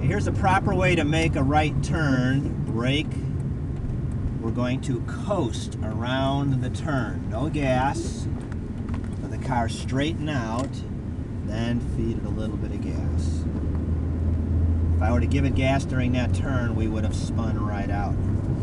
Here's the proper way to make a right turn. Brake. We're going to coast around the turn. No gas. Let the car straighten out. Then feed it a little bit of gas. If I were to give it gas during that turn, we would have spun right out.